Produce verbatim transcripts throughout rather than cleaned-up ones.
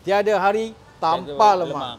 Tiada hari tanpa Tiada lemang. lemang.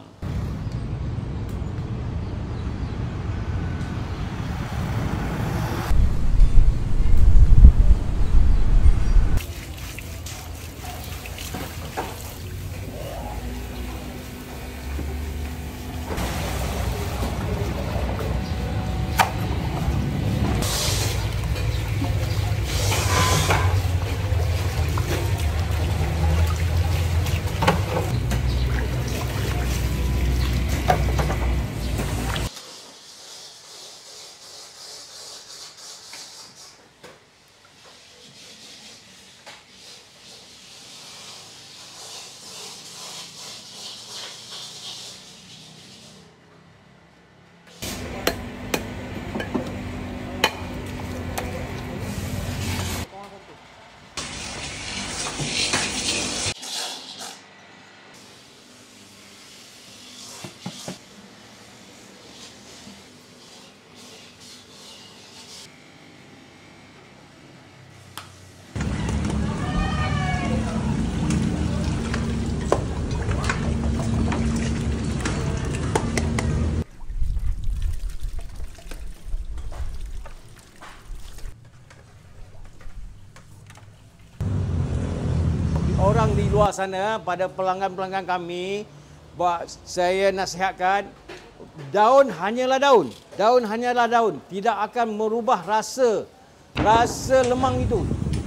Orang di luar sana, pada pelanggan-pelanggan kami, saya nasihatkan, daun hanyalah daun. Daun hanyalah daun. Tidak akan merubah rasa, rasa lemang itu.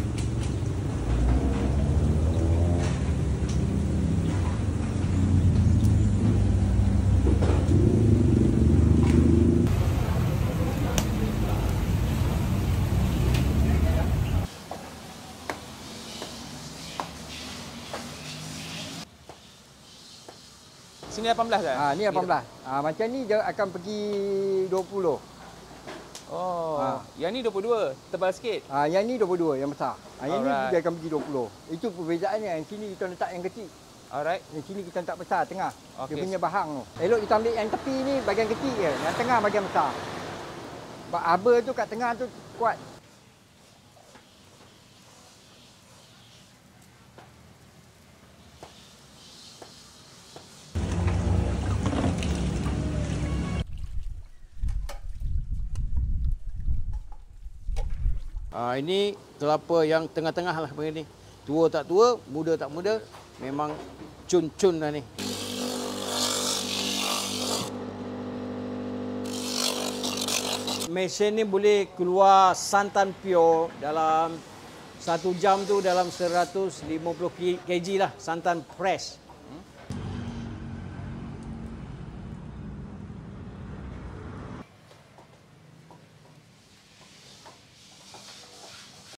Sini lapan belas dah? Ha, ni lapan belas. Ha, macam ni dia akan pergi dua puluh. Oh, Ha. yang ni dua puluh dua, tebal sikit. Ha, yang ni dua puluh dua, yang besar. Ha, yang Alright. ni dia akan pergi dua puluh. Itu perbezaannya. Yang sini kita letak yang kecil. Alright. Yang sini kita letak besar, tengah. Okey. Dia punya bahang tu. Elok kita ambil yang tepi ni bahagian kecil je. Yang tengah bahagian besar. Sebab haba tu kat tengah tu kuat. Ha, ini kelapa yang tengah-tengah lah begini. Tua tak tua, muda tak muda, memang cun-cun lah ni. Mesin ni boleh keluar santan pure dalam satu jam tu dalam seratus lima puluh kilogram lah santan fresh.